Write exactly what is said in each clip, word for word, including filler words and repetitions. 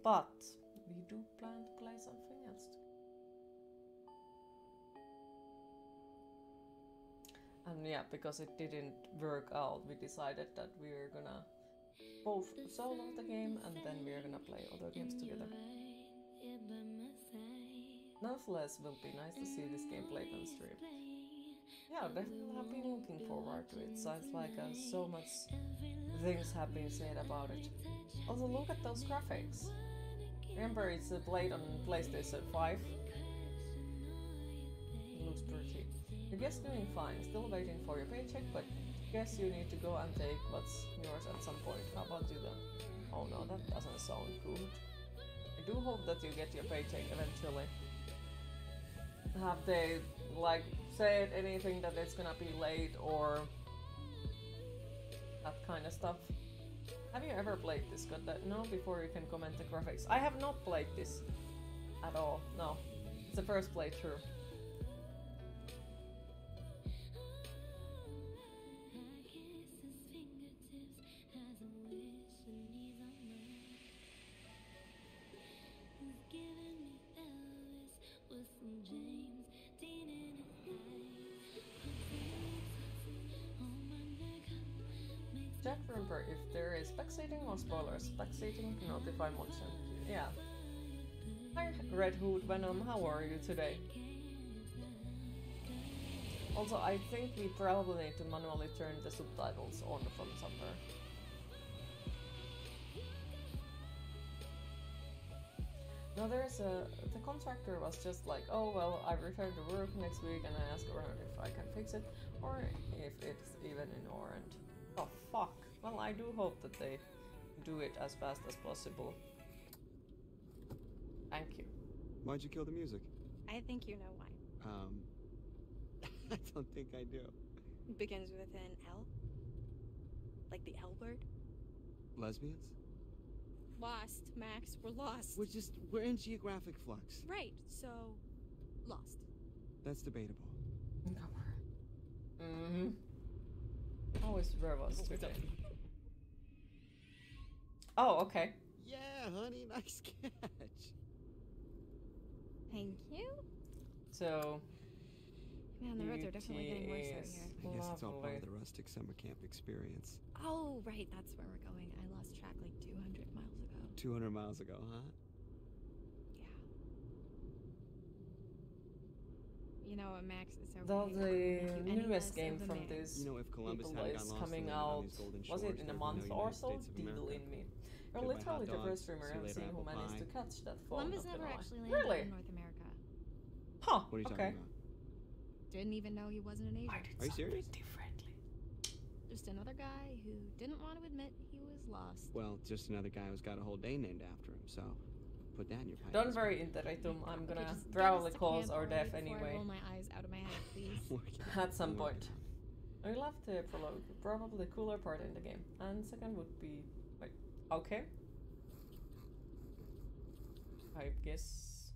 But we do plan to play something else. And yeah, because it didn't work out, we decided that we were gonna both solo the game and then we are gonna play other games together. Nonetheless, it will be nice to see this game played on stream. Yeah, definitely have been looking forward to it. Sounds like uh, so much things have been said about it. Also, look at those graphics. Remember, it's uh, played on PlayStation five. It looks pretty. Your guess doing fine. Still waiting for your paycheck, but guess you need to go and take what's yours at some point. How about you then? Oh no, that doesn't sound good. I do hope that you get your paycheck eventually. Have they, like, said anything that it's gonna be late or that kind of stuff? Have you ever played this? Got that? No, before you can comment the graphics. I have not played this at all. No, it's the first playthrough. Jack, remember, if there is backseating or spoilers, backseating, notify Motion. Yeah. Hi, Red Hood Venom, how are you today? Also, I think we probably need to manually turn the subtitles on from somewhere. No, there's a... The contractor was just like, oh well, I return to work next week and I ask around if I can fix it, or if it's even in orange. Oh fuck. Well, I do hope that they do it as fast as possible. Thank you. Why'd you kill the music? I think you know why. Um... I don't think I do. It begins with an L. Like the L word. Lesbians? Lost, Max. We're lost. We're just... we're in geographic flux. Right, so... lost. That's debatable. Mm-hmm. How is Revos today? Oh, okay. Yeah, honey, nice catch. Thank you. So... Man, the roads are definitely getting worse out here. I guess it's all part of the rustic summer camp experience. Oh, right, that's where we're going. I lost track like two hundred miles ago. two hundred miles ago, huh? Yeah. You know what, Max? It's okay. The, the newest game from man. this you know, if Columbus people hadn't is gotten lost coming and landed on out, these golden was shores, it in a there'd be month no or United so? States of Deal America. in me. You're Get my hot literally the dogs, first streamer see you I've later, seen who apple managed pie. to catch that phone. Columbus not never gonna actually lie. landed Really? in North America. Huh, What are you okay. talking about? Didn't even know he wasn't an Why Asian. did Are you serious? differently? Just another guy who didn't want to admit he was lost. Well, just another guy who's got a whole day named after him, so put that in your pipe. Don't worry, Interretum, I'm Okay, gonna just get probably us to cause camp our early death before I anyway. roll my eyes out of my head, please. At some point. I love the prologue, probably the cooler part in the game. And second would be... wait, okay. I guess...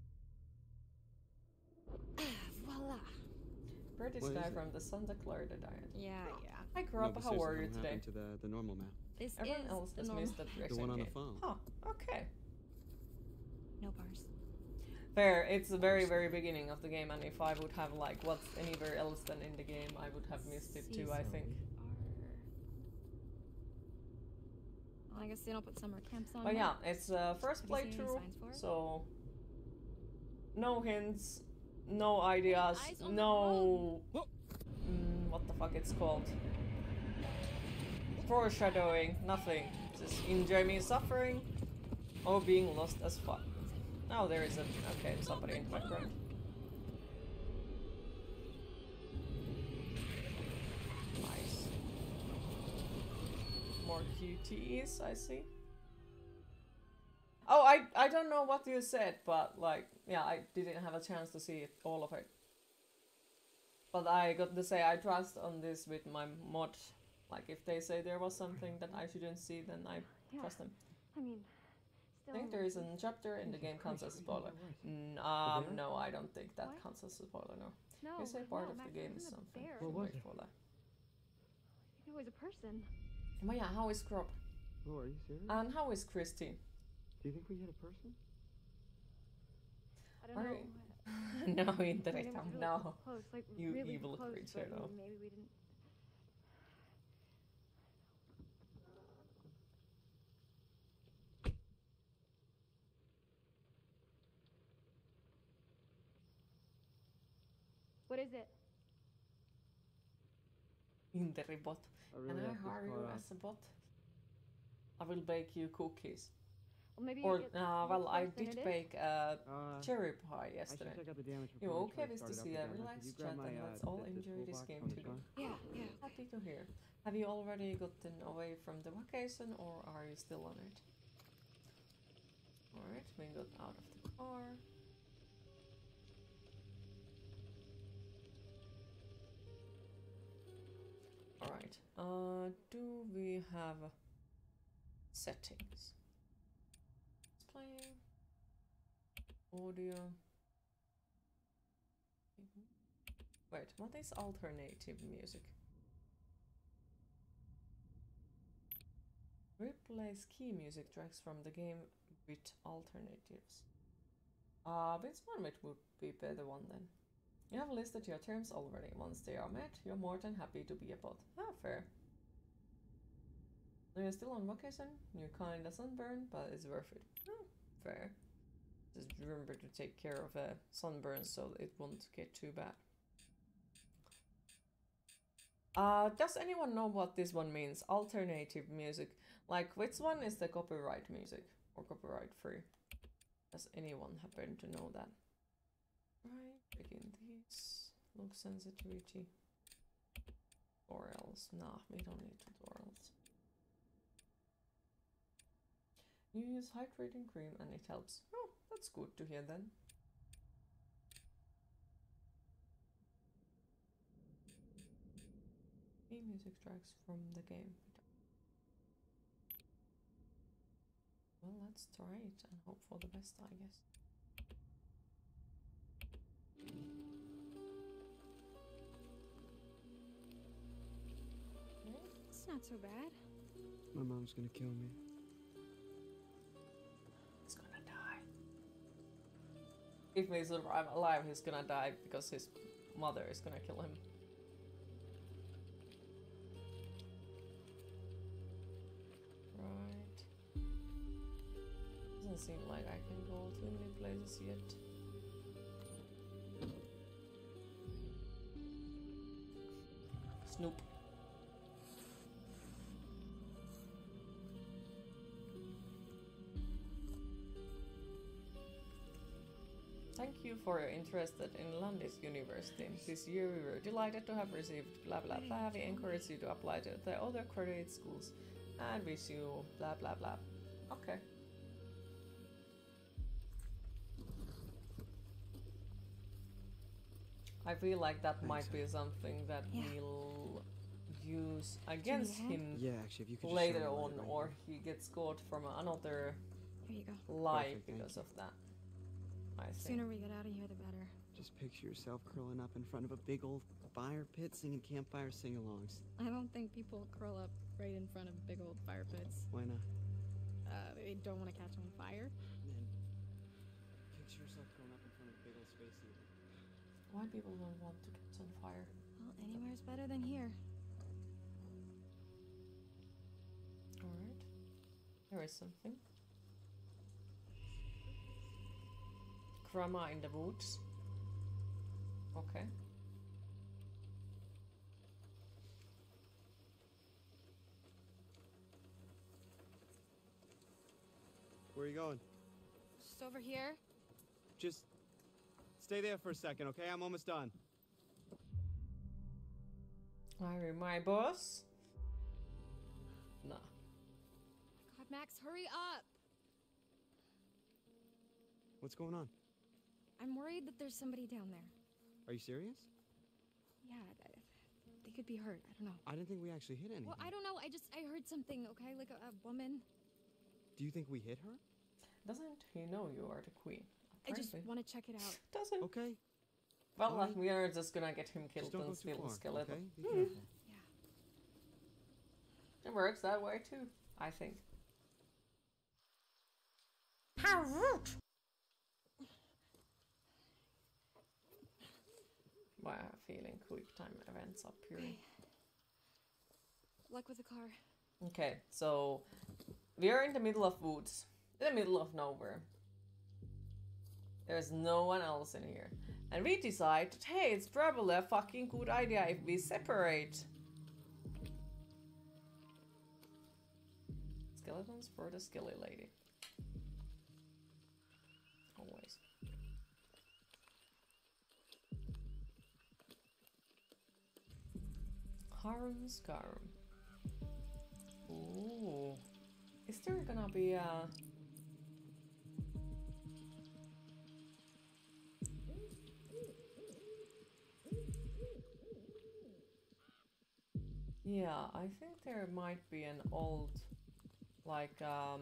Voila. Pretty What guy is it? from the Santa Clarita Diet. Yeah, yeah. Hi No, Grub, but how seriously, are you what today? happened to the, the normal map? This Everyone is else the has normal. missed that The direction one on the game. phone. Huh, okay. No bars. Fair, it's the very, very beginning of the game, and if I would have, like, what's anywhere else than in the game, I would have missed it too, I So think. we are- Well, I guess they don't put summer camps on. But there. yeah, it's uh, first Have you seen any signs for playthrough, it? so... No hints, no ideas, Eyes on the no... Whoa. Mm, what the fuck it's called? Foreshadowing, nothing. Just enjoy me suffering or being lost as fuck. Now there is a... okay, somebody in the background. Nice. More Q Ts, I see. Oh, I, I don't know what you said, but like, yeah, I didn't have a chance to see it, all of it. But I got to say I trust on this with my mod. Like, if they say there was something that I shouldn't see, then I Yeah. trust them. I mean, I think there is a chapter in the game counts as a spoiler. Mm, um, no, I don't think that What? counts as a spoiler, no. No, You say part no, of the Max, game it is wasn't a something. bear. So What wait for that. it was a person. But yeah, how is Crop? Oh, are you serious? And how is Christine? Do you think we hit a person? I don't Are know. you- no, I mean, Internet, it was really no. close, like You really evil close, creature, but no. maybe we didn't. What is it? Interibot. I Can really I have to hire you caught up. as a bot? I will bake you cookies. Well, maybe Or, it uh, well, looks I worse than did it is. bake uh, Uh, cherry pie I should yesterday. check out the damage You before we okay try with to to start see it a up again. Could relaxed you chat grab my, and uh, let's all the- the enjoy this toolbox game from the together? trunk? Yeah, yeah. Happy to hear. Have you already gotten away from the vacation or are you still on it? Alright, we got out of the car. Alright, uh, do we have settings? Display, audio. Wait, what is alternative music? Replace key music tracks from the game with alternatives. Uh, which one which would be better one then? You have listed your terms already. Once they are met, you're more than happy to be a bot. Ah, fair. You're still on vacation. You kinda sunburn, but it's worth it. Oh, fair. Just remember to take care of a sunburn so it won't get too bad. Uh, does anyone know what this one means? Alternative music. Like, which one is the copyright music? Or copyright free? Does anyone happen to know that? Right, begin this. Look sensitivity. Tutorials. Nah, we don't need tutorials. You use hydrating cream and it helps. Oh, that's good to hear then. Key music tracks from the game. Well, let's try it and hope for the best, I guess. Okay. It's not so bad. My mom's gonna kill me. He's gonna die. If we survive alive, he's gonna die because his mother is gonna kill him. Right. Doesn't seem like I can go too many places yet. Snoop. Thank you for your interest in Landis University. This year we were delighted to have received blah blah blah. We encourage you to apply to the other accredited schools and wish you blah blah blah. Okay. I feel like that Thanks, might be something that Yeah. we'll use against hand? him Yeah, actually, if you could just later show me on, right or here. he gets caught from another Here you go. life Perfect, thank because you. of that. I The think. sooner we get out of here, the better. Just picture yourself curling up in front of a big old fire pit singing campfire sing-alongs. I don't think people curl up right in front of big old fire pits. Why not? Uh, they don't want to catch on fire. And then picture yourself curling up in front of a big old space needle. Why people don't want to catch on fire? Well, anywhere's better than here. Alright. There is something. Grandma in the woods. Okay. Where are you going? Just over here. Just stay there for a second, okay? I'm almost done. Are you my boss? Nah. God, Max, hurry up! What's going on? I'm worried that there's somebody down there. Are you serious? Yeah, th- they could be hurt. I don't know. I didn't think we actually hit anything. Well, I don't know. I just I heard something. Okay, like a, a woman. Do you think we hit her? Doesn't he know you are the queen? I just Apparently. want to check it out. Doesn't. Okay. Well, Alright. like, we are just gonna get him killed Just don't go and too steal far, the skeleton. okay? Be careful. Yeah. It works that way too, I think. How rude! Why I have a feeling quick time events up here. Okay. Luck with the car. Okay, so we are in the middle of woods, in the middle of nowhere. There's no one else in here. And we decide that, hey, it's probably a fucking good idea if we separate. Skeletons for the skelly lady. Always. Harum Scarum. Ooh. Is there gonna be a... Yeah, I think there might be an old, like, um,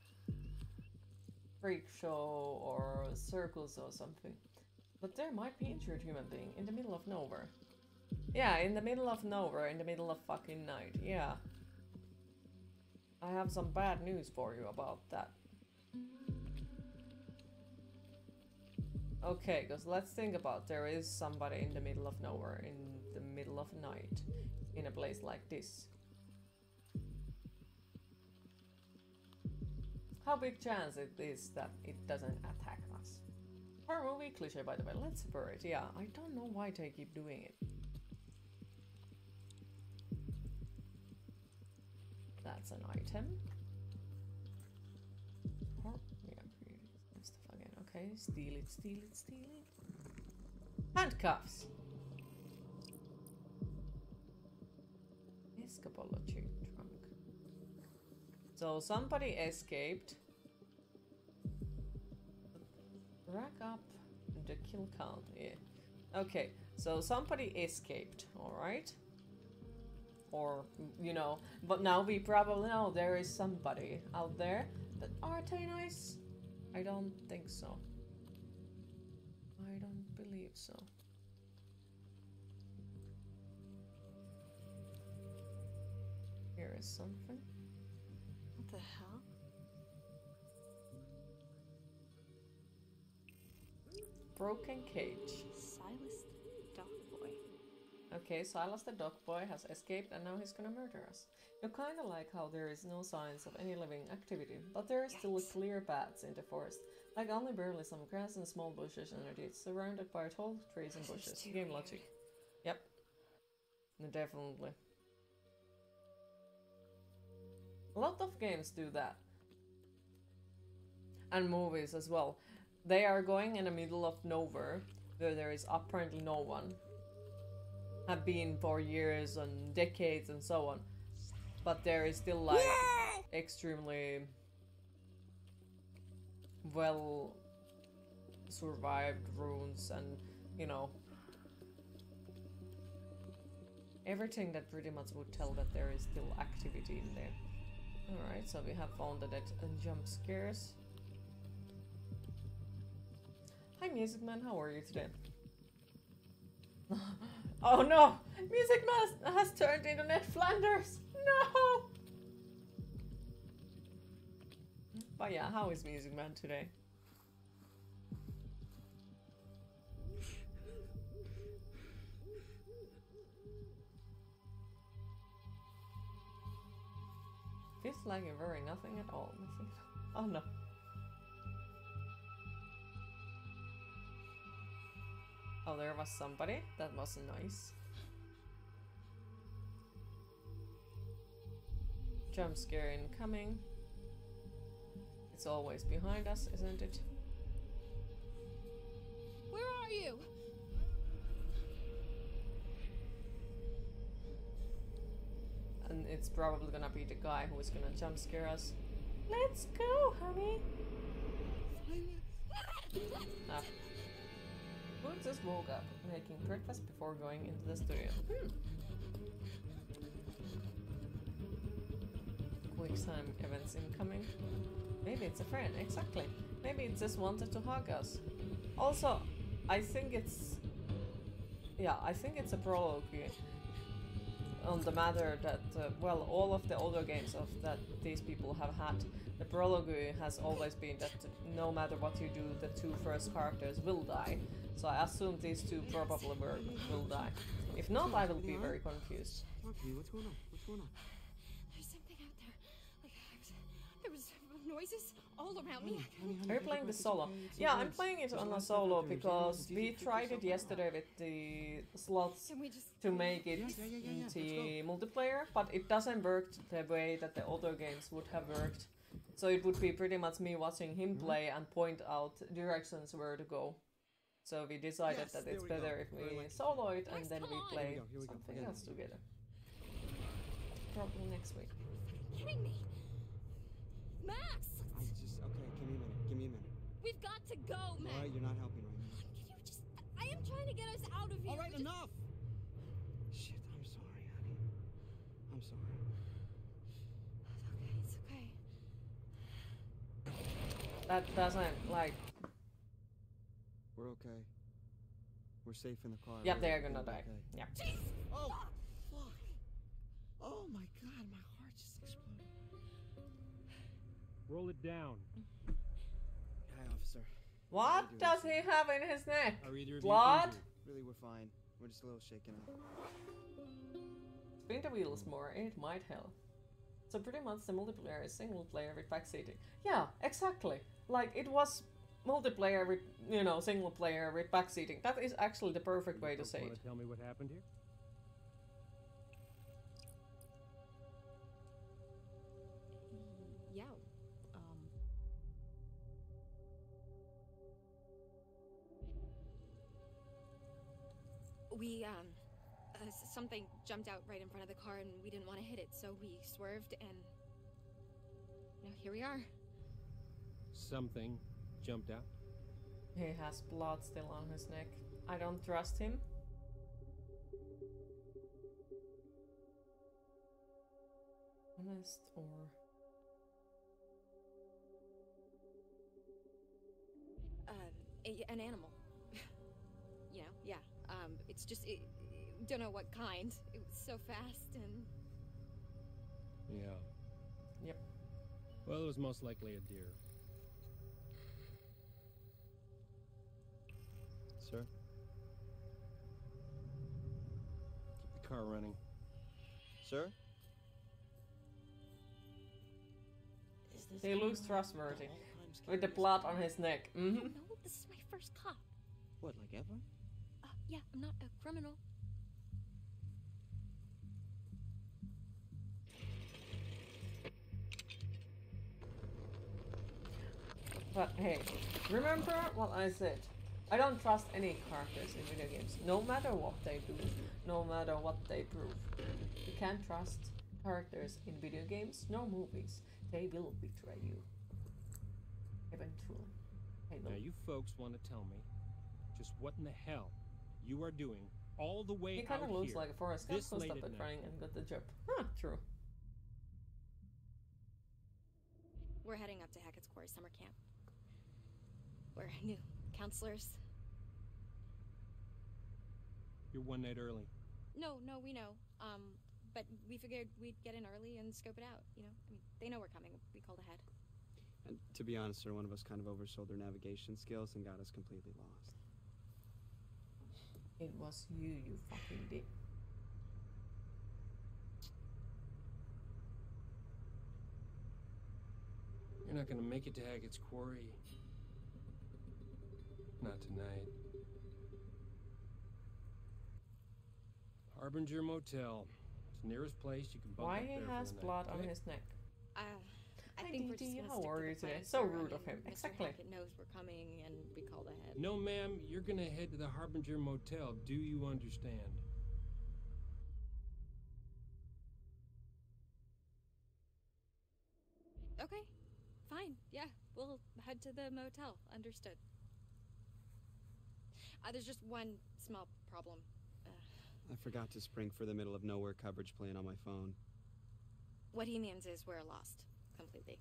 freak show or circus or something. But there might be injured human being in the middle of nowhere. Yeah, in the middle of nowhere, in the middle of fucking night, yeah. I have some bad news for you about that. Okay, because let's think about, there is somebody in the middle of nowhere, in the middle of night, in a place like this. How big chance it is that it doesn't attack us? Horror movie cliche, by the way. Let's separate. Yeah, I don't know why they keep doing it. That's an item. Or, yeah, create stuff again. Okay, steal it, steal it, steal it. Handcuffs. Escapology trunk. So somebody escaped. Rack up the kill count. Yeah. Okay, so somebody escaped. All right. Or, you know, but now we probably know there is somebody out there. But are they nice? I don't think so. I don't believe so. Here is something. What the hell? Broken cage. Silas the dog boy. Okay, Silas the dog boy has escaped and now he's gonna murder us. You kinda like how there is no signs of any living activity, but there are still clear paths in the forest, like only barely some grass and small bushes under it, surrounded by tall trees and bushes. Game logic. Yep. No, definitely. A lot of games do that. And movies as well. They are going in the middle of nowhere, where there is apparently no one. Have been for years and decades and so on. But there is still like extremely well survived ruins and, you know, everything that pretty much would tell that there is still activity in there. Alright, so we have found the dead and jump scares. Hi Music Man, how are you today? Oh no! Music Man has turned into Ned Flanders! No! But yeah, how is Music Man today? Feels like you're very nothing at all. Oh no. Oh, there was somebody. That was nice. Jump scare incoming. It's always behind us, isn't it? Where are you? And it's probably gonna be the guy who is gonna jump scare us. Let's go, honey! Ah. Who just woke up, making breakfast before going into the studio? Hmm. Quick time events incoming. Maybe it's a friend, exactly. Maybe it just wanted to hug us. Also, I think it's... Yeah, I think it's a prologue on the matter that, uh, well, all of the older games of that these people have had, the prologue has always been that no matter what you do, the two first characters will die. So I assume these two probably will, will die. If not, I will be very confused. Talk to me. What's going on? What's going on? There's something out there. Like I was, there was noises all around me. Honey, honey, honey, Are you take a playing the breath. It's solo? okay, it's Yeah, okay. I'm playing it There's on lot a of stuff out solo there in because general. It's we easy to pick tried it yourself up. yesterday with the slots Can we just to make it Yeah, yeah, yeah, yeah, yeah. into multiplayer, but it doesn't work the way that the other games would have worked. So it would be pretty much me watching him play and point out directions where to go. So we decided Yes, that there it's we go. better if Very we like- solo it and Guys, then come we on. play Here we go, here we go. something Forget else it. together. Probably next week. kidding me? Max! I just okay. Give me a minute. Give me a minute. We've got to go, All Max! right, you're not helping right now. Can you just... I am trying to get us out of here. All right, Just- enough. Shit, I'm sorry, honey. I'm sorry. It's okay, it's okay. That doesn't, like, We're okay. We're safe in the car. yeah, We're- they're we're gonna die. okay. Yeah. Oh, fuck. Oh my god, my heart just exploded. Roll it down. Hi, officer. What doing, does sir? he have in his neck? Are either of Blood? you injured? Really, we're fine. We're just a little shaken up. Spin the wheels more, it might help. So pretty much the multiplayer is single player with backseating. Yeah, exactly. Like it was multiplayer with, you know, single player with backseating. That is actually the perfect way to Folks say wanna it. Tell me what happened here. Yeah, um... We, um... Uh, s- something jumped out right in front of the car and we didn't want to hit it, so we swerved and... You know, here we are. Something jumped out. He has blood still on his neck. I don't trust him. Honest or... Um, a, an animal. You know, yeah. Um, it's just, it, don't know what kind. It was so fast and... Yeah. Yep. Well, it was most likely a deer. Sir? Keep the car running. Sir? He looks trustworthy. With the blood on his neck. Mm-hmm. No, this is my first cop. What, like ever? Uh, yeah, I'm not a criminal. But hey, remember what I said? I don't trust any characters in video games, no matter what they do, no matter what they prove. You can't trust characters in video games nor movies. They will betray you. Eventually. They will. Now, you folks want to tell me just what in the hell you are doing all the way He kind out of looks here like a Forrest Gump this who late stopped at at night. running and got the job. Huh, true. We're heading up to Hackett's Quarry summer camp. We're new counselors. You're one night early. No, no, we know. Um, but we figured we'd get in early and scope it out, you know? I mean, they know we're coming. We called ahead. And to be honest, sir, one of us kind of oversold their navigation skills and got us completely lost. It was you, you fucking dick. You're not gonna make it to Hackett's Quarry. Not tonight. Harbinger Motel. It's the nearest place you can bunk Why up he there for has the night, blood on okay? his neck? Uh, I Hi, think we're Dee just Dee, gonna how stick are to you the today? plan, So sir. rude I of him. mean, Mister Exactly. Hackett knows we're coming and we called ahead. No, ma'am, you're gonna head to the Harbinger Motel. Do you understand? Okay, fine. Yeah, we'll head to the motel. Understood. Uh, there's just one small problem. Uh, I forgot to spring for the middle of nowhere coverage plan on my phone. what he means is we're lost. Completely.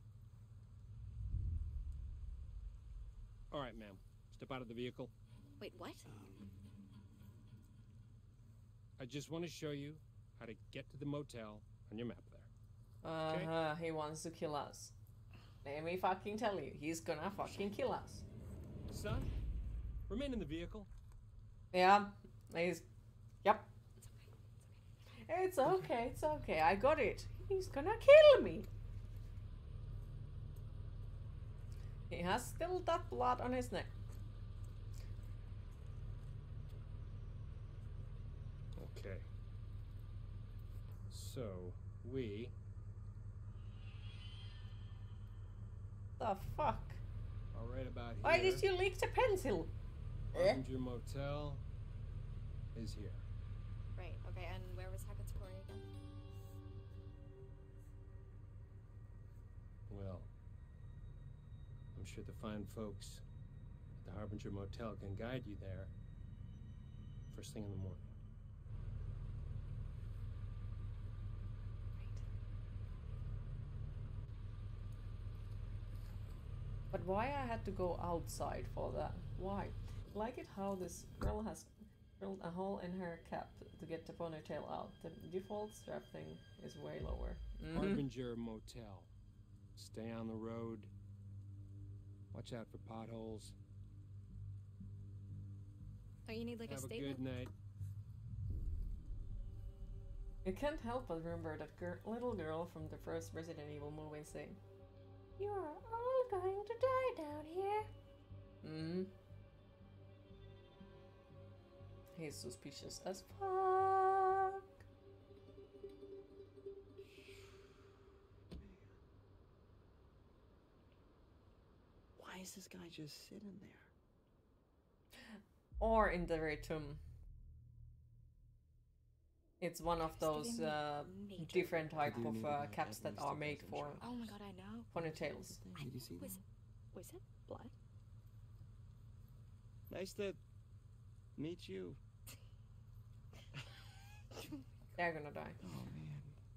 All right, ma'am. Step out of the vehicle. Wait, what? Um, I just want to show you how to get to the motel on your map there. Uh huh. He wants to kill us. Let me fucking tell you, he's gonna fucking kill us. Son, remain in the vehicle. Yeah, he's. Yep. It's okay, it's okay. I got it. He's gonna kill me. He has still that blood on his neck. Okay. So, we... The fuck? are right about here. Why did you leak the pencil? Harbinger Motel is here. Right, okay, and where was Hackett's Quarry again? Well, I'm sure the fine folks at the Harbinger Motel can guide you there first thing in the morning. But why I had to go outside for that? Why? Like it how this girl has drilled a hole in her cap to get the ponytail out. The default strap thing is way lower. Mm-hmm. Harbinger Motel. Stay on the road. Watch out for potholes. Don't you need like Have a a statement? good night. You can't help but remember that gir little girl from the first Resident Evil movie saying, "You are all going to die down here." Hmm. He's suspicious as fuck. Why is this guy just sitting there? Or in the tomb. It's one of those uh, different type of uh, caps that are made for Oh my god, I know. ponytails. Did you see Was, that? was it blood? Nice to meet you. They're gonna die. Oh man.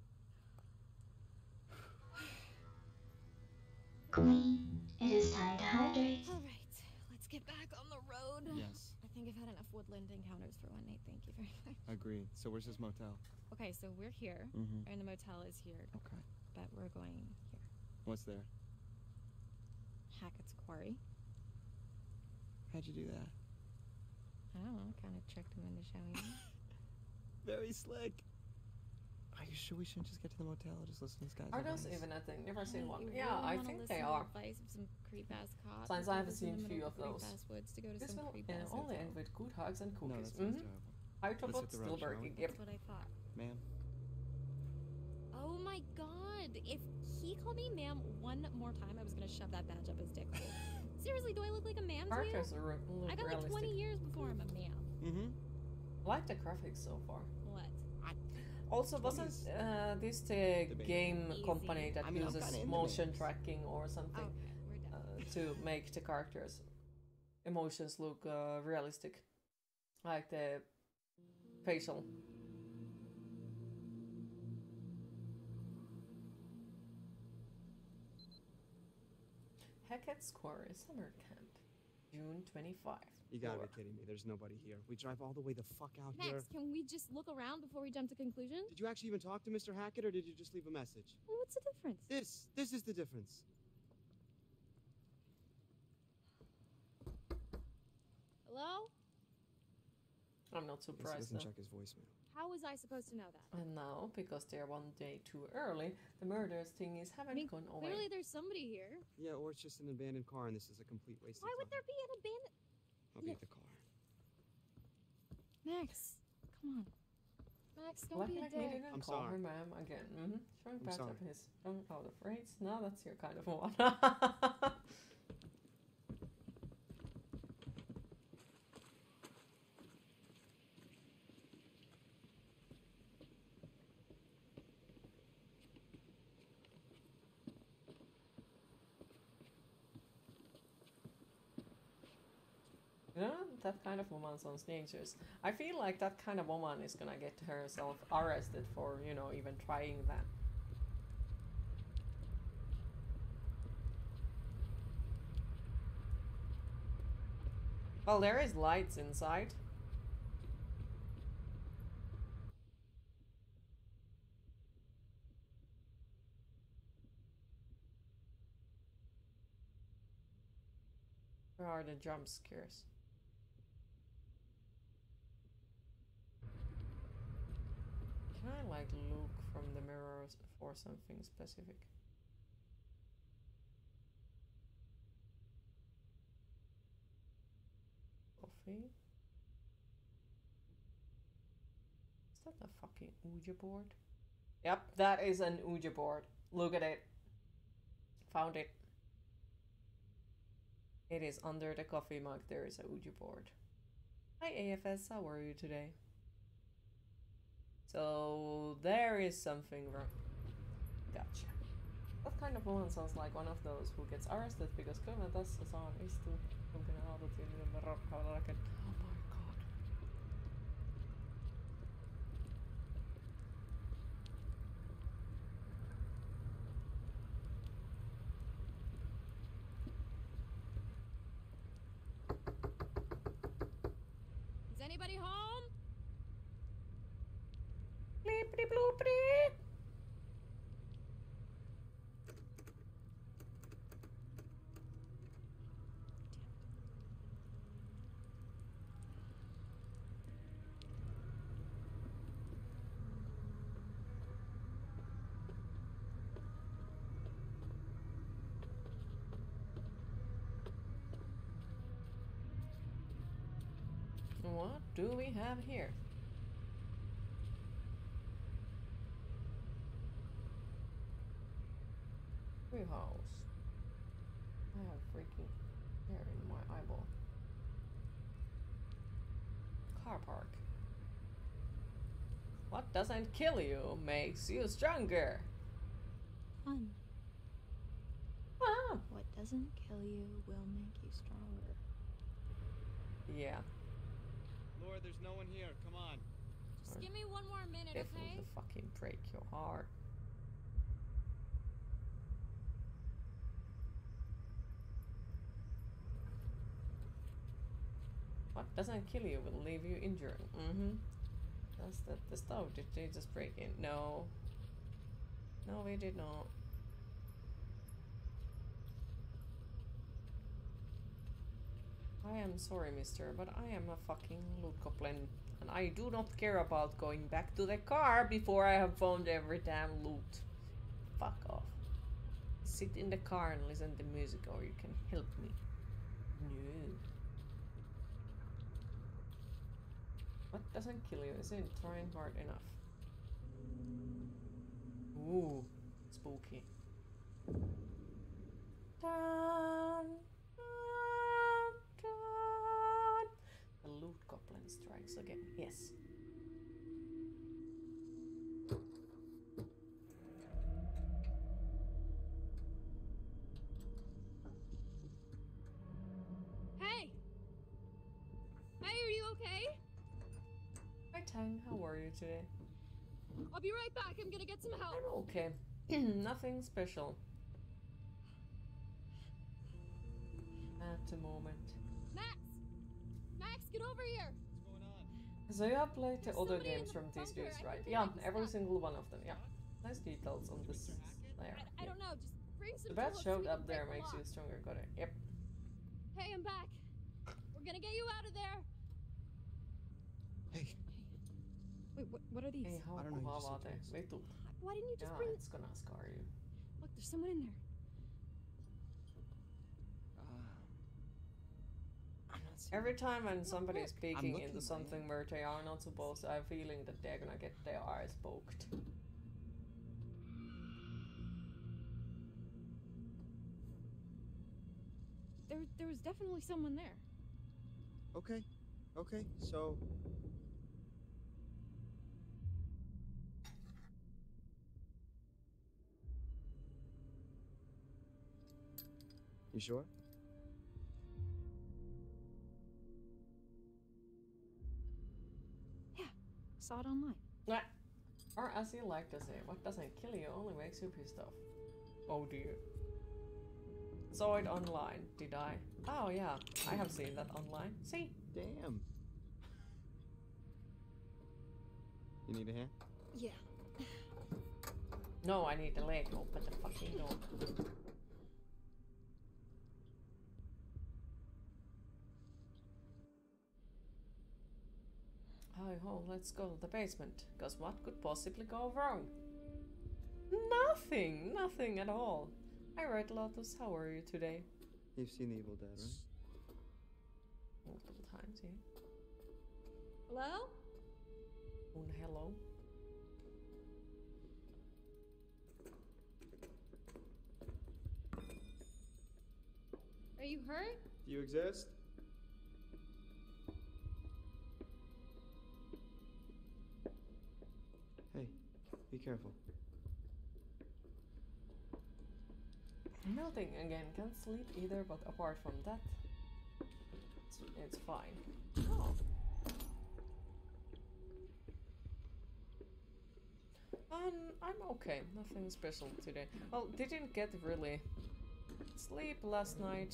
Queen, it is time to hydrate. Alright, let's get back on the road. Yes. I think I've had enough woodland encounters for one night. Thank you very much. Agreed. So where's this motel? Okay, so we're here, Mm-hmm. and the motel is here, Okay. but we're going here. What's there? Hackett's Quarry. How'd you do that? I don't know, kind of tricked him into showing me. Very slick. Are you sure we shouldn't just get to the motel and just listen to this guy's Are those advice? even a thing? Never seen Hey, one. you Yeah, really I wanna think listen they to are. Advice of some creep ass cop. Since who I have goes in seen the few middle of creep those. ass woods to go to This some will creep uh, ass only hotel. end with good hugs and No, cookies. that sounds Mm-hmm. terrible. High top Let's of hit the still road, shall working. we? Yep. That's what I thought. Ma'am. Oh my god! If he called me ma'am one more time, I was gonna shove that badge up his dick hole. Seriously, do I look like a ma'am to you? Characters are re- look I got like realistic. twenty years before I'm a ma'am. Mm-hmm. I like the graphics so far. What? Also, wasn't twenties. uh, this the Debatable. game Easy. company that I mean, I'm uses kinda into motion names. tracking or something Okay, we're done. uh, to make the characters' emotions look uh, realistic? Like the facial. Hackett's Quarry Summer Camp, June twenty-fifth. You gotta be kidding me. There's nobody here. We drive all the way the fuck out here. Max, can we just look around before we jump to conclusion? Did you actually even talk to Mister Hackett, or did you just leave a message? Well, what's the difference? This, this is the difference. Hello? I'm not Let's surprised listen, though. check his voicemail. How was I supposed to know that? And now, because they're one day too early, the murderous thingies haven't I mean, gone away. clearly there's somebody here. Yeah, or it's just an abandoned car, and this is a complete waste Why of would time. there be an abandoned... I'll Yeah. get the car. Max, come on. Max, don't Like, be a like he dick. didn't I'm call sorry. her ma'am again. Mm-hmm. Showing I'm patch sorry. of his own out of rates. Now that's your kind of one. You know, that kind of woman sounds dangerous. I feel like that kind of woman is gonna get herself arrested for, you know, even trying that. Well, there is lights inside. Where are the jump scares? Can I like look from the mirrors for something specific? Coffee? Is that a fucking Ouija board? Yep, that is an Ouija board. Look at it. Found it. It is under the coffee mug. There is a Ouija board. Hi A F S, how are you today? So there is something wrong. Gotcha. That kind of woman sounds like one of those who gets arrested because kyllä tässä saan istua. Kulkinen autotyyllinen rakkaudella rakentaa. Oh my god. Is anybody home? Bleepity bloopity. What do we have here? House. I have freaking hair in my eyeball. Car park. What doesn't kill you makes you stronger. Fun. Ah. What doesn't kill you will make you stronger. Yeah. Laura, there's no one here. Come on. Just give me one more minute, Definitely okay? fucking break your heart. What doesn't kill you will leave you injured. Mm-hmm. That's that the stove. Did they just break in? No. No, we did not. I am sorry, mister, but I am a fucking loot goblin. And I do not care about going back to the car before I have found every damn loot. Fuck off. Sit in the car and listen to music, or you can help me. No. What doesn't kill you isn't trying hard enough. Ooh, spooky. Dun, dun, dun. The loot goblin strikes again. Yes. Hey! Hey, are you okay? Hi Tang, how are you today? I'll be right back. I'm gonna get some help. I'm okay. Nothing special. At the moment. Max! Max, get over here! What's going on? So you have played the There's other somebody in games the from these bunker. dudes, I right? think they Yeah, might be every stuck. single one of them, yeah. Nice details on this layer. I, I Yeah. don't know. Just bring some The bat tools so showed we can up there break the makes you lock. stronger, got it. Yep. Hey, I'm back. We're gonna get you out of there. Hey, Wait, what, what are these? Ei I don't know, you just haukkuhavaa said tee. drugs. Vitu. Why didn't you just Yeah, bring? it's gonna scar you. Look, there's someone in there. uh, I'm not seeing Every time when somebody is look. peeking looking, into Maya. something where they are not supposed to, I have a feeling that they're gonna get their eyes poked. There, there was definitely someone there. Okay, okay, so you sure? Saw it online. Nah. Or as you like to say, what doesn't kill you only makes you pissed off. Oh dear. Saw it online, did I? Oh yeah, I have seen that online. See? Damn. You need a hand? Yeah. No, I need a leg. Open the fucking door. ho, let's go to the basement. Cause what could possibly go wrong? Nothing! Nothing at all. Alright, Lotus, how are you today? You've seen The Evil Dead, right? Multiple times, yeah. Hello? Un hello. Are you hurt? Do you exist? Hey, be careful. Melting again, can't sleep either, but apart from that, it's, it's fine. Oh. Um, I'm okay, nothing special today. Well, didn't get really sleep last night.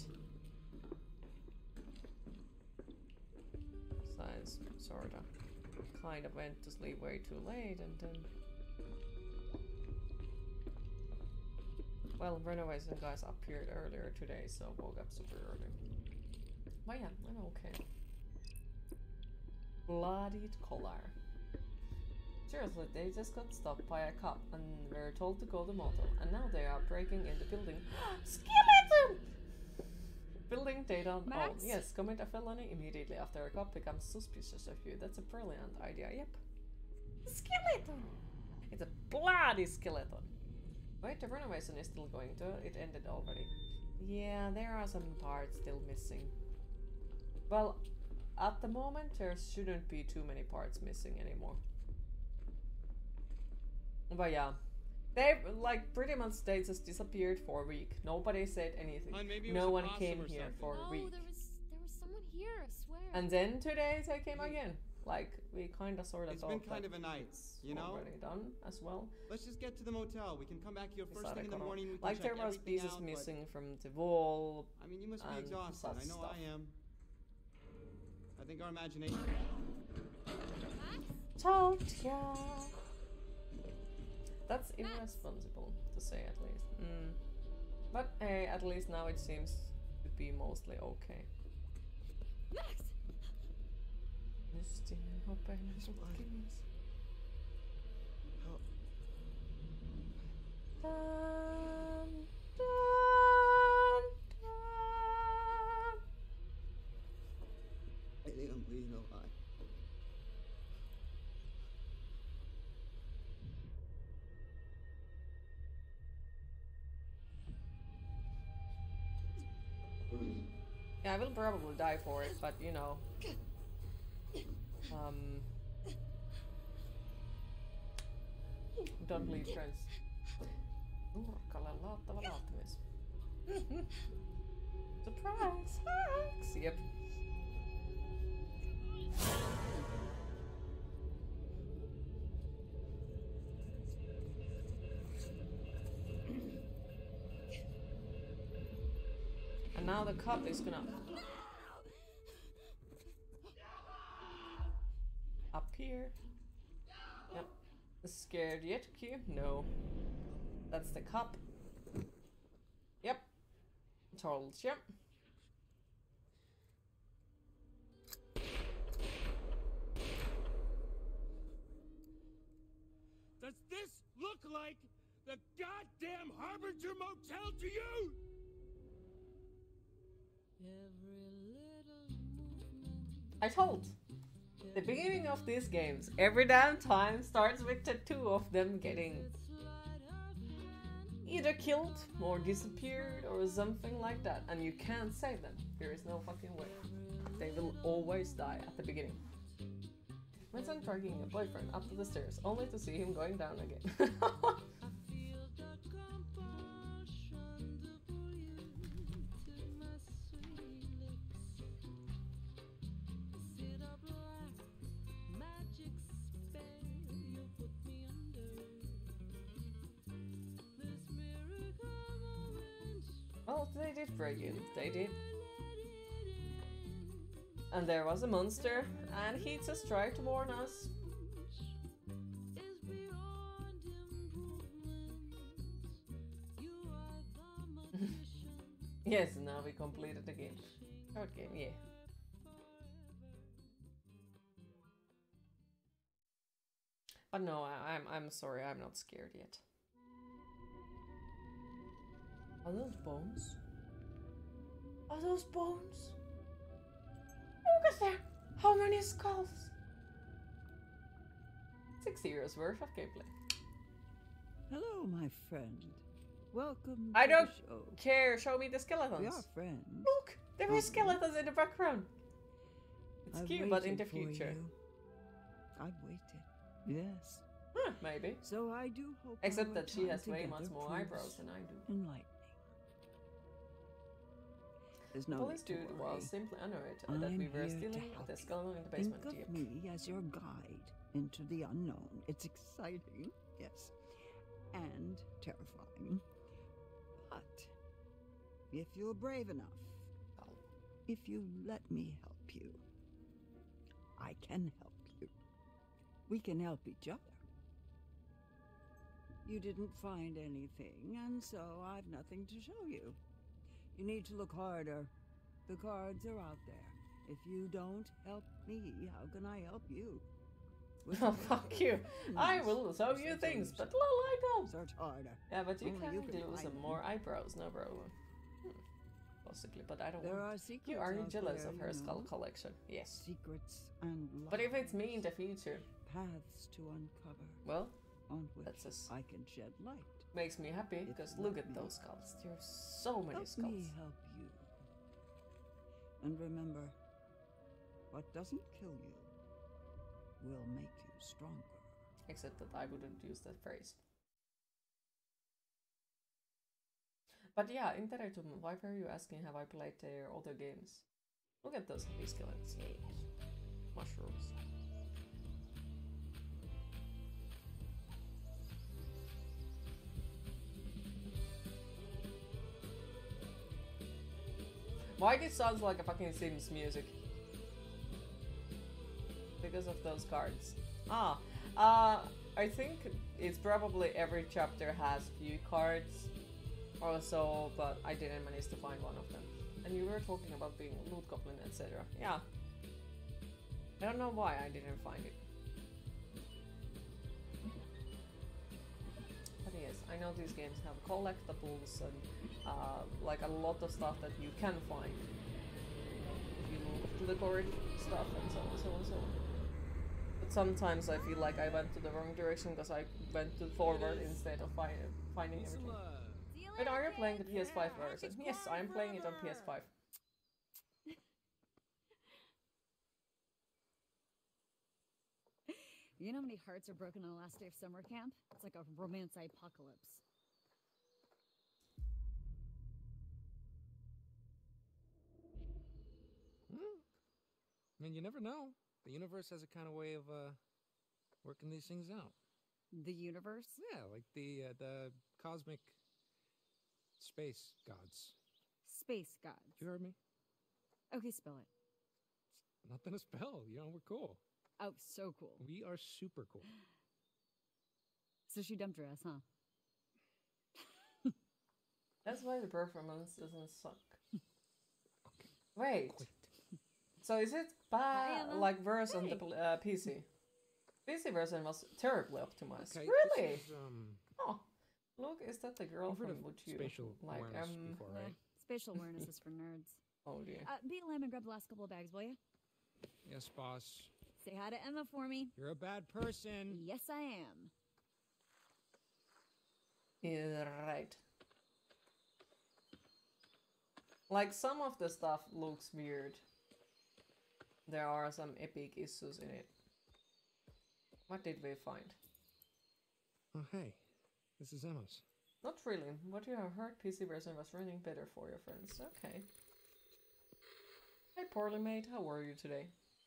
Besides, sorta, kind of went to sleep way too late and then... Well, renovation guys appeared earlier today, so woke up super early. But yeah, I'm okay. Bloodied collar. Seriously, they just got stopped by a cop and were told to go to motel, and now they are breaking in the building. Skeleton! Building they don't own. Max? Yes, commit a felony immediately after a cop becomes suspicious of you. That's a brilliant idea, yep. Skeleton! It's a bloody skeleton. Wait, the renovation is still going to. It ended already. Yeah, there are some parts still missing. Well, at the moment there shouldn't be too many parts missing anymore. But yeah, they like pretty much they just disappeared for a week. Nobody said anything. Hun, maybe it No was a one came possum or here something. for a Oh, week. there was there was someone here, I swear. And then today they came again. Like we kind of sort of It's thought been kind that of a night, it's you know? already done as well. Let's just get to the motel. We can come back here first thing in the Decided morning. We can Like check there was everything pieces out, but- missing from the wall. I mean, you must be and exhausted. I such know stuff. I am. I think our imagination. Told ya. That's irresponsible to say, at least. Mm. But hey, at least now it seems to be mostly okay. Max! Mystinen hopeinen His blood. putkimies. How? Dun, dun, dun. I think I'm bleeding a lot. Yeah, I will probably die for it, but you know. Um. Don't bleed, friends. Nurkalle laattava laattomies. Surprise! Hacks! Yep. And now the cop is gonna appear. Yep. Scared yet, Q? No. That's the cop. Yep. Told you. Does this look like the goddamn Harbinger Motel to you? I told. The beginning of these games, every damn time starts with the two of them getting either killed or disappeared or something like that, and you can't save them. There is no fucking way. They will always die at the beginning. My son dragging a boyfriend up to the stairs, only to see him going down again. Well, they did break in. They did. And there was a monster, and he just tried to warn us. Yes, now we completed the game. Short game, yeah. But no, I, I'm I'm sorry, I'm not scared yet. Are those bones? Are those bones? Look at that! How many skulls? Sixty years worth of gameplay. Hello, my friend. Welcome I to don't the show. care. Show me the skeletons. We are friends. Look, there are Aren't we? skeletons in the background. It's I've cute, but in the waited for future. you. I've waited. Yes. Huh, maybe. So I do hope. Except our that she time has way together much more proves eyebrows than I do. Enlightening. There's no Police need to dude worry. was simply annoyed that I'm we were here to stealing help the you. skeleton in the Think basement. of Yep. me as your guide into the unknown. It's exciting, yes, and terrifying. But if you're brave enough, Oh. if you let me help you, I can help you. We can help each other. You didn't find anything, and so I've nothing to show you. You need to look harder. The cards are out there. If you don't help me, how can I help you? Oh, fuck you. I Please, will show you search things, harder. but lol, I don't. Search harder. Yeah, but you Only can you can do find some me. more eyebrows, no bro. Hmm. Possibly, but I don't There want. are secrets. You are you out jealous there, of her you skull know? collection? Yes. Secrets and But if it's me in lies, the future, paths to uncover, well, on which that's just I can shed light. makes me happy If because you look let at me. those skulls. There are so many Help skulls. me help you. And remember, what doesn't kill you will make you stronger. Except that I wouldn't use that phrase. But yeah, Interretum, why were you asking have I played their other games? Look at those heavy skeletons. Yay. Mushrooms. Why this sounds like a fucking Sims music? Because of those cards. Ah, uh, I think it's probably every chapter has few cards or so, but I didn't manage to find one of them. And you were talking about being loot goblin, et cetera. Yeah. I don't know why I didn't find it. But yes, I know these games have collectibles and uh, like a lot of stuff that you can find if you move to the correct stuff and so on, so on, so on. But sometimes I feel like I went to the wrong direction because I went to forward instead of find, finding everything. Wait, are you playing the P S five version? Yes, I am playing it on P S five. You know how many hearts are broken on the last day of summer camp? It's like a romance apocalypse. Hmm. I mean, you never know. The universe has a kind of way of uh, working these things out. The universe? Yeah, like the uh, the cosmic space gods. Space gods. You heard me? Okay, spell it. It's nothing to spell. You know, we're cool. Oh, so cool. We are super cool. So she dumped her ass, huh? That's why the performance doesn't suck. Okay. Wait, Quit. so is it Hi, bad Emma. like verse on the Hey. pl- uh, P C? P C version was terribly optimized. Okay, Really? This is, um, Oh, look, is that the girl you've heard from of Would You? spatial like, awareness um, before, Nah, right? spatial awareness is for nerds. Oh dear. Uh, be a lamb and grab the last couple of bags, will you? Yes, boss. Say hi to Emma for me. You're a bad person. Yes, I am. Yeah, right. Like some of the stuff looks weird. There are some epic issues in it. What did we find? Oh, hey. This is Emma's. Not really. What you have heard, P C version was running better for your friends. Okay. Hi, poorly mate. How are you today?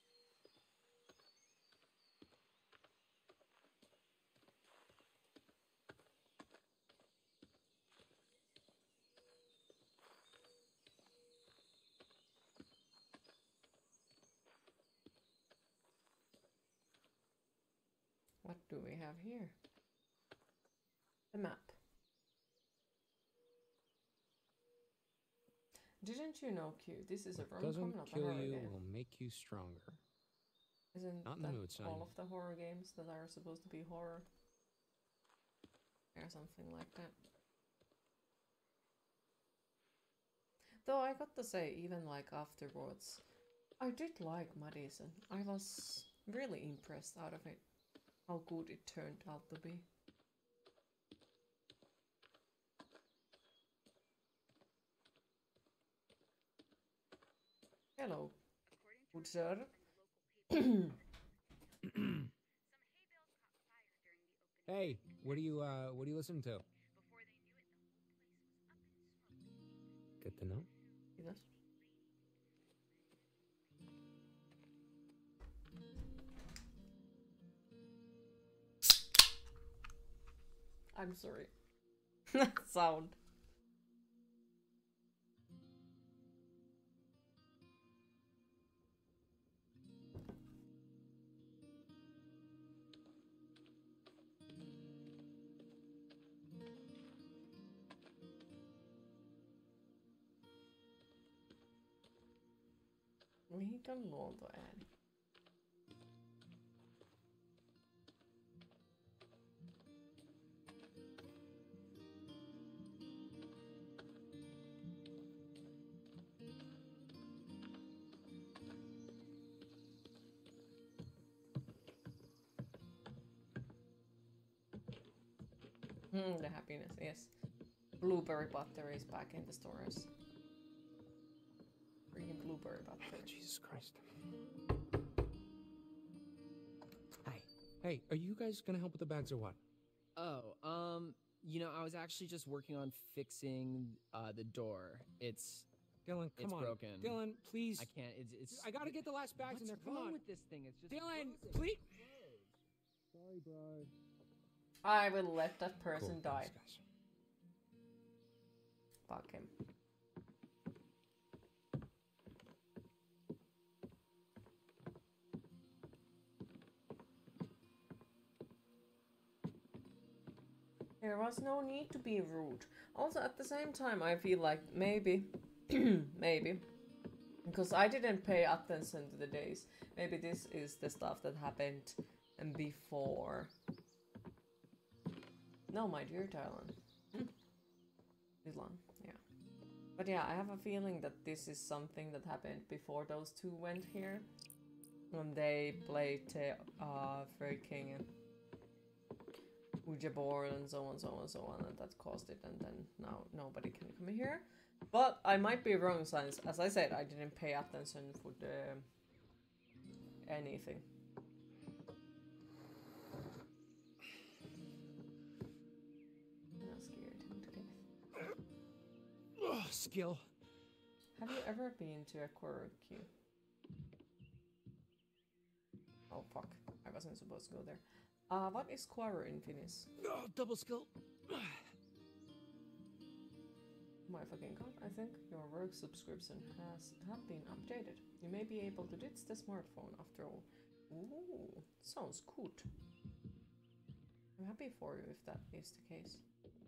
What do we have here? The map. Didn't you know, Q? This is What a rom-com, doesn't not a kill horror you game. will make you stronger. Isn't Not in the that mood, son. all of the horror games that are supposed to be horror? Or something like that. Though I got to say, even like afterwards, I did like Madison. I was really impressed out of it. How good it turned out to be. Hello, good sir. Hey, what do you uh what do you listen to? Good to know. Yes. I'm sorry. That sound. Mihinkään luontoääni. Mm, the happiness, yes. Blueberry butter is back in the stores. Freaking blueberry butter. Jesus Christ. Hi. Hey, are you guys gonna help with the bags or what? Oh, um, you know, I was actually just working on fixing uh the door. It's Dylan, come it's on. broken. Dylan, please. I can't. It's it's. I gotta get the last bags in there. Come wrong on. with this thing? It's just Dylan, frozen. please. Sorry, bro. I will let that person Cool, die. thanks, guys. Fuck him. There was no need to be rude. Also, at the same time, I feel like maybe, maybe, because I didn't pay attention to the days. Maybe this is the stuff that happened before. No, my dear Dylan. Dylan, yeah. But yeah, I have a feeling that this is something that happened before those two went here. When they played uh, freaking Ouija board and so on, so on, so on, and that caused it, and then now nobody can come here. But I might be wrong, since, as I said, I didn't pay attention for the anything. I'm scared to death. Oh, skill. Have you ever been to a quarry queue? Oh fuck, I wasn't supposed to go there. Uh, what is quarry in Finnish? Oh, double skill. My fucking god, I think your work subscription has have been updated. You may be able to ditch the smartphone after all. Ooh, sounds good. I'm happy for you if that is the case.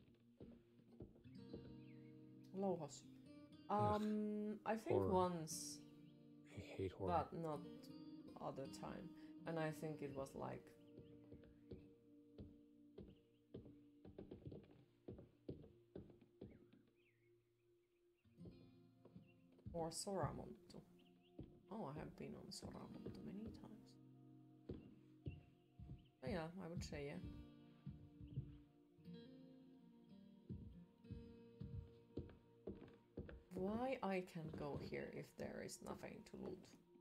Louhos. Um, I think horror. once, I hate horror. but not other time. And I think it was like or Soramonttu. Oh, I have been on Soramonttu many times. But yeah, I would say yeah. Why I can't go here if there is nothing to loot?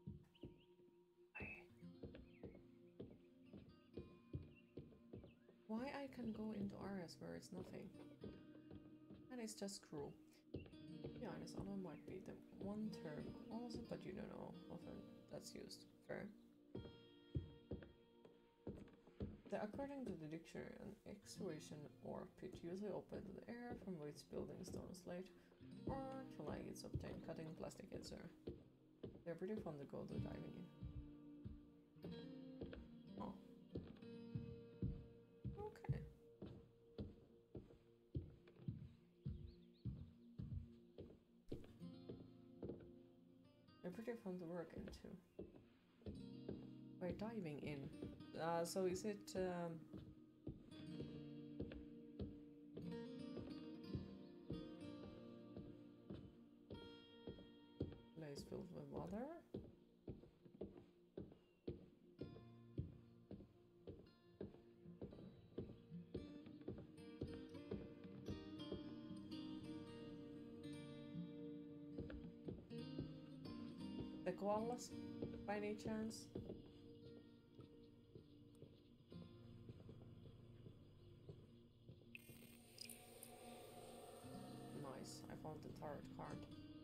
Why I can go into areas where it's nothing? That is just cruel. To be honest, Alma might be the one term also, but you don't know often that's used. Fair. The, according to the dictionary, an excavation or pit usually open to the air from which building stone slate or to like it's obtained cutting plastic, et cetera. They're pretty fun to go to diving in. Oh. Okay. They're pretty fun to work into. by diving in. Uh, so is it um, place filled with water? The koalas, by any chance? Nice, I found the tarot card.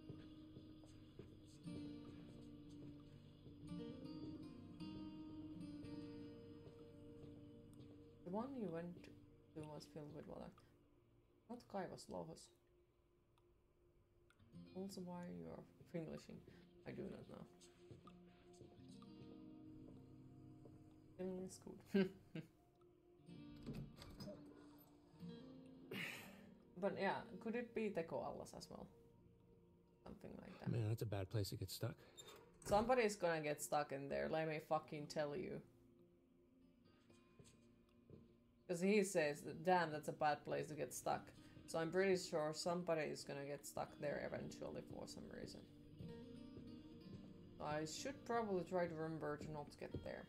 The one you went to was filled with water. Not Kaivas, Lohos. Also, why you are Finglishing? I do not know. Feeling is good. But yeah, could it be the koalas as well? Something like that. Man, that's a bad place to get stuck. Somebody's gonna get stuck in there, let me fucking tell you. Because he says, that, damn, that's a bad place to get stuck. So I'm pretty sure somebody is gonna get stuck there eventually for some reason. I should probably try to remember to not get there.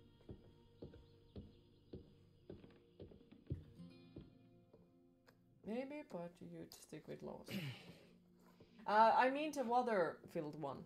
Maybe, but you'd stick with Lois. uh, I mean the water-filled one.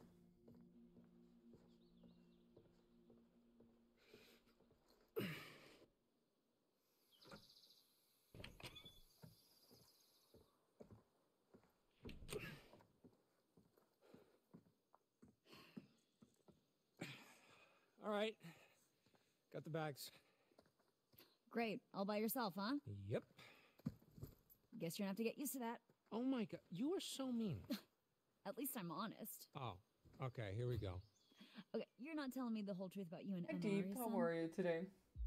All right. Got the bags. Great. All by yourself, huh? Yep. Guess you're gonna have to get used to that. Oh my god, you are so mean. At least I'm honest. Oh, okay, here we go. Okay, you're not telling me the whole truth about you and Hi Emma, Deep, are you, how son? are you today?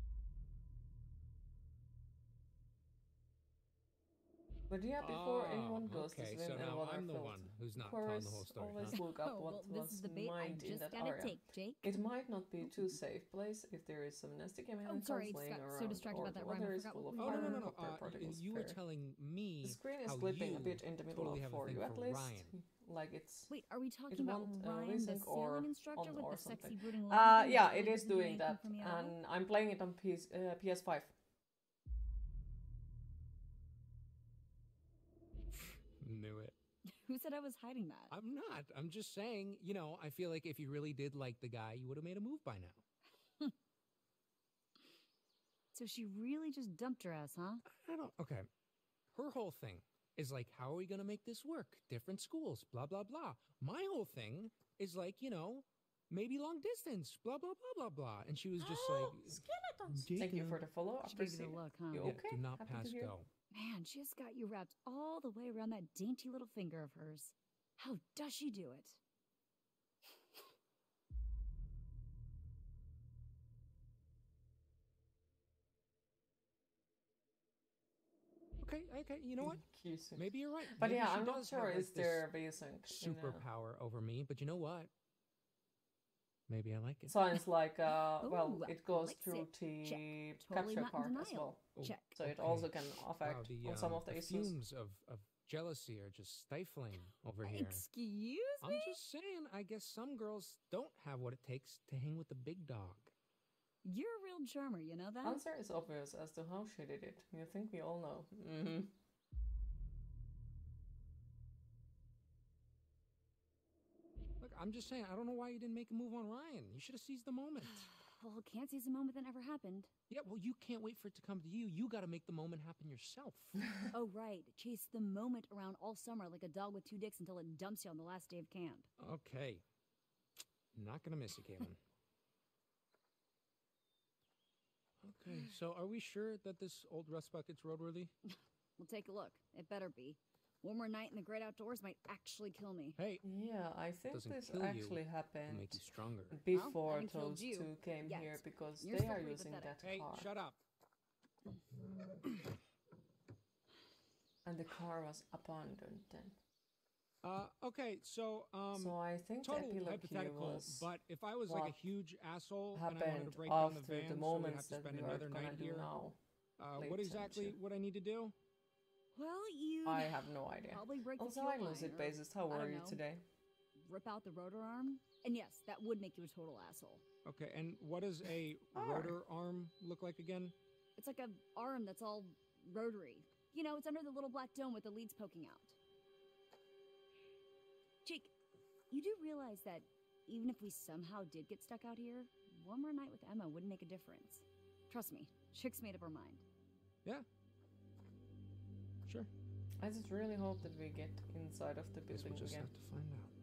But yeah, before Oh, anyone goes okay, to swim so in now water I'm the filled one who's not telling the whole story, always huh? look up Oh, what well, this was is the bait I mined in just that gotta area. take, Jake. It might not be too safe place if there is some nasty Oh, chemicals sorry, laying got around, so distracted or about the that rhyme, water I is forgot full of what Oh, we no, no, iron, no, no. copper Uh, y- particles. you were fair. telling me The screen is how flipping you a bit in the middle totally of have a for thing you at for least. Ryan. Like it's Wait, are we it talking about won't, uh, Ryan, the resync or sailing instructor on with or the sexy something. brooding Uh, line yeah, that it really is doesn't do doing anything that, for me at all? and I'm playing it on P S, uh, P S five. Knew it. Who said I was hiding that? I'm not. I'm just saying, you know, I feel like if you really did like the guy, you would have made a move by now. So she really just dumped her ass, huh? I don't. Okay. Her whole thing is like, how are we going to make this work? Different schools, blah, blah, blah. My whole thing is like, you know, maybe long distance, blah, blah, blah, blah, blah. And she was just like, Skeletons! Thank you for the follow. She gave you Appreciate the it. look, huh? You yeah, okay? do not Happy to pass hear. go. Man, she just got you wrapped all the way around that dainty little finger of hers. How does she do it? Okay, okay, you know what? Q-sync. Maybe you're right. But Maybe yeah, she I'm not does sure have, like, is this there VSync. you know. superpower over me, but you know what? Maybe I like it. Sounds like, uh, well, Ooh, it goes likes through it. the Check. Totally capture not in card as denial. well. Check. So it Okay. also can affect Wow, the, on some um, of the, the issues. fumes of, of jealousy are just stifling over here. Excuse I'm me? just saying, I guess some girls don't have what it takes to hang with the big dog. You're a real charmer, you know that? Answer is obvious as to how she did it. You think we all know. Mm-hmm. Look, I'm just saying, I don't know why you didn't make a move on Ryan. You should have seized the moment. Well, can't seize a moment that never happened. Yeah, well, you can't wait for it to come to you. You got to make the moment happen yourself. Oh, right. Chase the moment around all summer like a dog with two dicks until it dumps you on the last day of camp. Okay. Not gonna miss you, Caitlin. Okay, so are we sure that this old rust bucket's roadworthy? We'll take a look. It better be. One more night in the great outdoors might actually kill me. Hey, Yeah, I think Doesn't this kill you, actually it'll happened make you stronger. before having killed those you, two came yes. here because You're they still are pretty using pathetic. that Hey, car. shut up. And the car was abandoned then. Uh, okay, so um, So I think the total epilogue hypothetical. here was But if I was like what a huge asshole and I wanted happened to break down the after van, the so we'd moments have to that spend we are another gonna night do here. now. Uh, Late what exactly attention. would I need to do? Well, you I have no idea. probably break the Also, fuel I lose line, it or, basis. How I are don't you know, today? rip out the rotor arm. And yes, that would make you a total asshole. Okay, and what does a All right. rotor arm look like again? It's like a arm that's all rotary. You know, it's under the little black dome with the leads poking out. Jake, you do realize that even if we somehow did get stuck out here, one more night with Emma wouldn't make a difference. Trust me, Chick's made up her mind. Yeah. Sure. I just really hope that we get inside of the Guess building we'll just again. have to find out.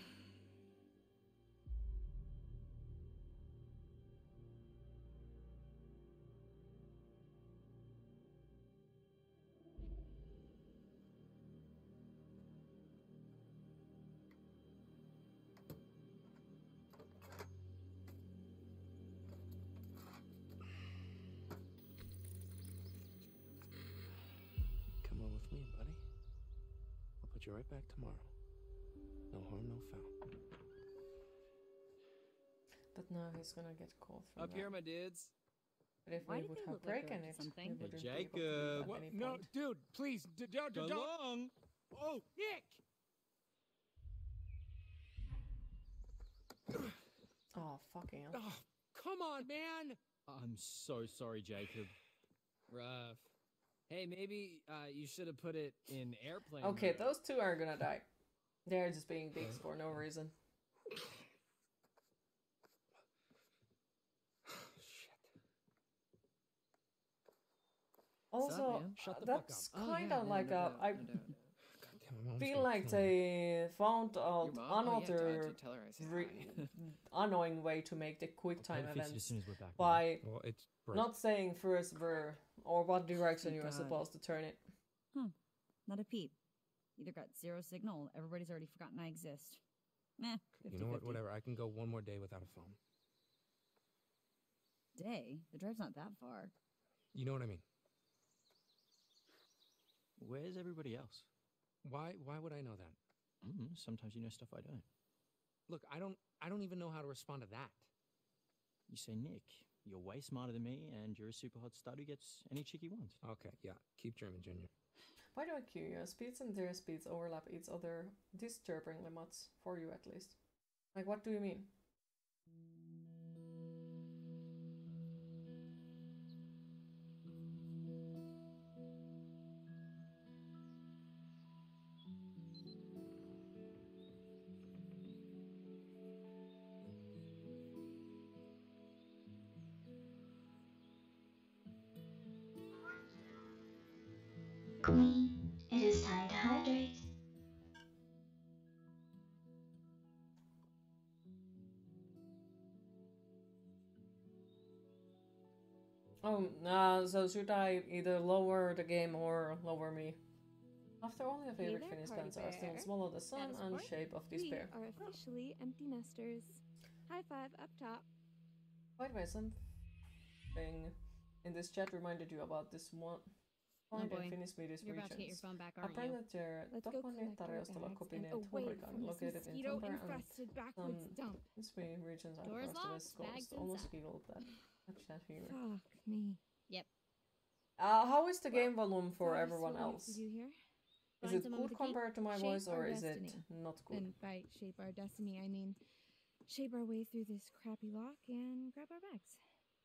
Come on with me, buddy. I'll put you right back tomorrow. No harm, no foul. But now he's gonna get called from Up that. here, my dudes. But if Why we did would they have look like broken they're it, something? we Hey, wouldn't Jacob. be able to do it What? at any No, point. dude, please, d- don't, Go don't. long. Oh, Nick! Oh, fucking hell. Oh, come on, man! I'm so sorry, Jacob. Rough. Hey, maybe uh, you should have put it in airplane Okay, mode. those two are gonna die. They're just being dicks for no reason. What's up, Also, man? Shut the uh, fuck that's up. Oh, kind yeah, of yeah, like no a. doubt, I no doubt, no doubt. Damn, my mom's feel gonna like kill me. they found out Your mom? Oh, yeah, another to tell her I said re- hi. annoying way to make the quick time I'll fix it as events soon as we're back. by Well, it's break. not saying first where or what direction Thank you are God. supposed to turn it. Not a peep. Either got zero signal, everybody's already forgotten I exist. Meh, You know what? fifty-fifty. Whatever. I can go one more day without a phone. Day? The drive's not that far. You know what I mean? Where's everybody else? Why? Why would I know that? Mm, sometimes you know stuff I don't. Look, I don't. I don't even know how to respond to that. You say, Nick, you're way smarter than me, and you're a super hot stud who gets any chick he wants. Okay. Yeah. Keep dreaming, Junior. By the way, curious, speeds and their speeds overlap each other disturbingly much, for you at least. Like, what do you mean? Queen, it is time to hydrate. Oh, uh, so should I either lower the game or lower me? After all, your favorite there, Finnish party bands are still bear. Swallow the Sun Status and report. Shape of We Despair. are officially empty nesters. High five up top. By the way, something in this chat reminded you about this one point boy. in Finnish Swedish You're about to get your regions. phone back, aren't you? Apparently, Let's go collect our tarjostava bags kopineet and away Hurrikan from this located in Tampere and mosquito-infested backwoods some dump. Finnish regions are Doors across the locked, west coast. bags Almost inside. feel that that chat here. Fuck me. Yep. Uh, how is the game volume for Obviously everyone what we have else? to do here. Is Find it someone good with a key, compared to my shape voice, or our is it destiny. not good? And by shape our destiny, I mean shape our way through this crappy lock and grab our bags.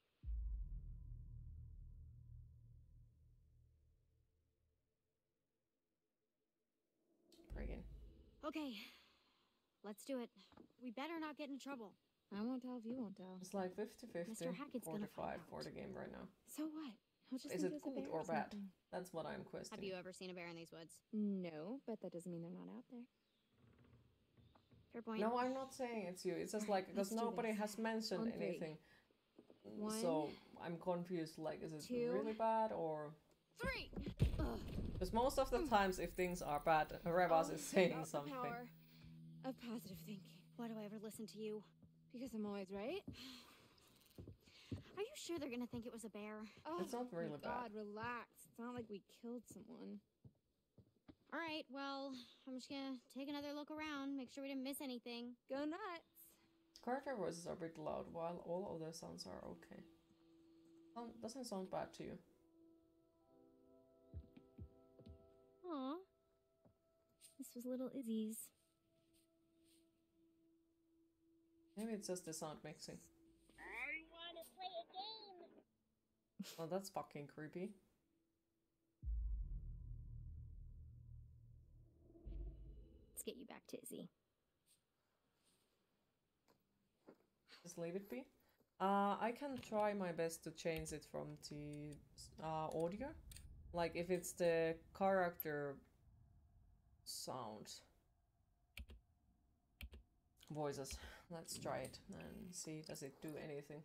Friggin'. Okay. Let's do it. We better not get in trouble. I won't tell if you won't tell. It's like fifty fifty, Mister Hackett's gonna forty-five find for the game right now. So what? I'll just Is think it it's a good bear or bad? something. That's what I'm Have questioning. you ever seen a bear in these woods? No, but that doesn't mean they're not out there. Fair point. No, I'm not saying it's you. It's just like because Let's do nobody this. has mentioned On three. anything. One, so I'm confused. Like, is it two, really bad or? Three! Because most of the times, if things are bad, Revas is saying about something. The power of positive thinking. Why do I ever listen to you? Because I'm always right. Are you sure they're gonna think it was a bear? Oh, It's not really my bad. God, relax. It's not like we killed someone. All right, well, I'm just gonna take another look around, make sure we didn't miss anything. Go nuts. Character voices are a bit loud, while all other sounds are okay. Sound, doesn't sound bad to you. Aw. This was little Izzy's. Maybe it's just the sound mixing. I wanna play a game! Oh, that's fucking creepy. Let's get you back to Izzy. Just leave it be. Uh, I can try my best to change it from the uh, audio. Like if it's the character sound voices. Let's try it and see does it do anything.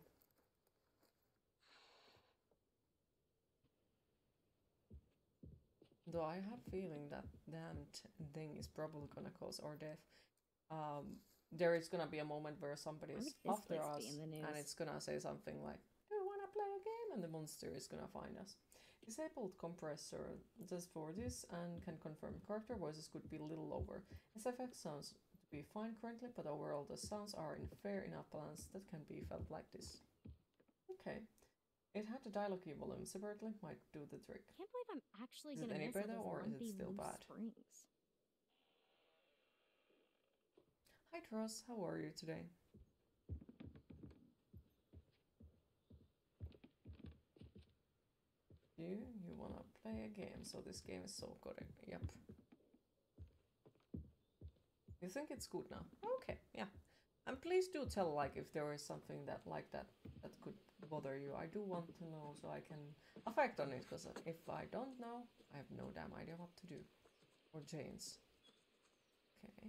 Though I have a feeling that damned thing is probably gonna cause our death. Um, there is gonna be a moment where somebody is after us and it's gonna say something like, do you wanna play a game? And the monster is gonna find us. Disabled compressor just for this and can confirm character voices could be a little lower. S F X sounds to be fine currently, but overall the sounds are in fair enough balance that can be felt like this. Okay. It had the dialogue key volume separately, might do the trick. Can't believe I'm actually Is gonna it any miss all better those or is it lumpy still loose bad? springs. Hi Tross, how are you today? You, you wanna play a game, so this game is so good. Yep. You think it's good now? Okay, yeah. And please do tell, like, if there is something that like that that could bother you. I do want to know so I can affect on it, because if I don't know, I have no damn idea what to do. Or Jane's. Okay.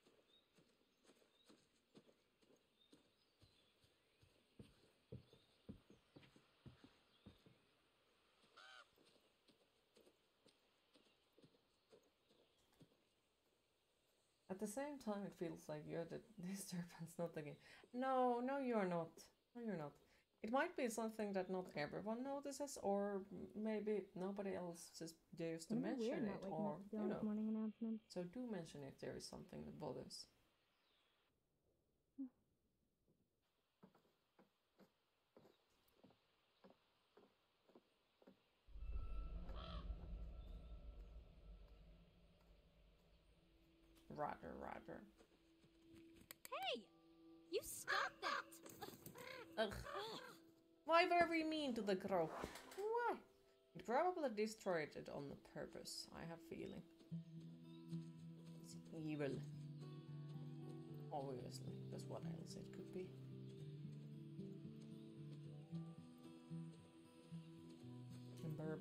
At the same time, it feels like you're the disturbance, not the game. No, no, you're not. No, you're not. It might be something that not everyone notices, or maybe nobody else just dares to mention it, or, you know. Morning announcement. So do mention if there is something that bothers. Rather, rather. Hey! You stop that! Ugh. Why were we mean to the crow? Why? It probably destroyed it on purpose, I have feeling. It's evil. Obviously, because what else it could be. And burp.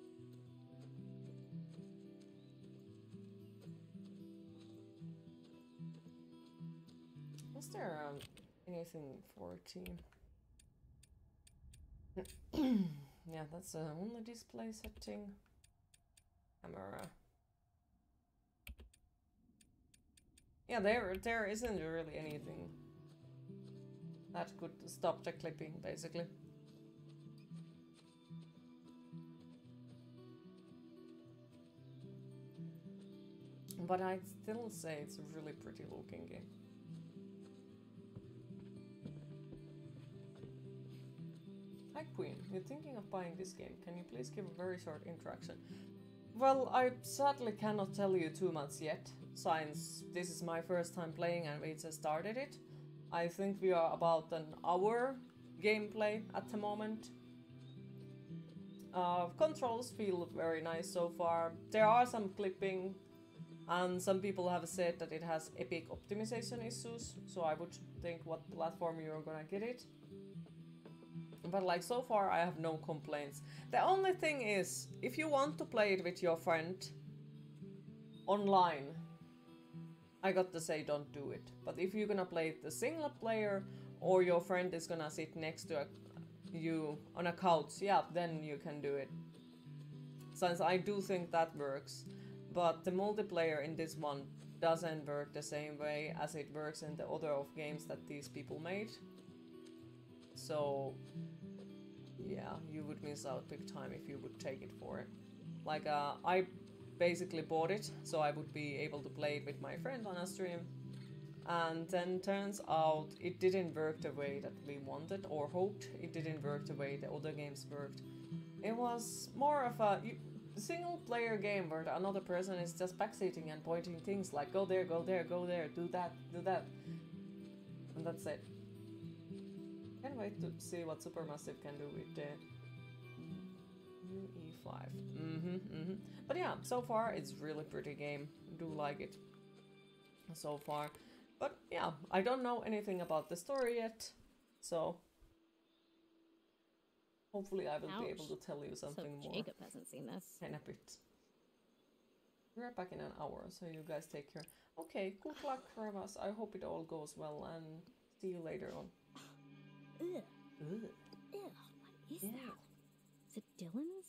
Is there um, anything for team? Yeah, that's the only display setting. Camera. Yeah, there there isn't really anything that could stop the clipping, basically. But I'd still say it's a really pretty looking game. Hi Queen, you're thinking of buying this game. Can you please give a very short introduction? Well, I sadly cannot tell you too much yet, since this is my first time playing and we just started it. I think we are about an hour gameplay at the moment. Uh, controls feel very nice so far. There are some clipping, and some people have said that it has epic optimization issues, so I would think what platform you're gonna get it. But like so far I have no complaints. The only thing is, if you want to play it with your friend online, I got to say don't do it. But if you're gonna play it the single player, or your friend is gonna sit next to a, you on a couch, yeah, then you can do it. Since I do think that works. But the multiplayer in this one doesn't work the same way as it works in the other of games that these people made. So yeah, you would miss out big time if you would take it for it. Like, uh, I basically bought it so I would be able to play it with my friend on a stream. And then turns out it didn't work the way that we wanted or hoped. It didn't work the way the other games worked. It was more of a you, single player game where the another person is just backseating and pointing things like go there, go there, go there, do that, do that. And that's it. Can't wait to see what Supermassive can do with the E five. Mm-hmm, mm-hmm. But yeah, so far it's really pretty game. Do like it so far. But yeah, I don't know anything about the story yet, so hopefully I will Ouch. be able to tell you something so more. Jacob hasn't seen this. In a bit. We're back in an hour, so you guys take care. Okay, good luck, Kravas. I hope it all goes well, and see you later on. Ugh. Ugh. Ugh. What is Yeah. that? Is it Dylan?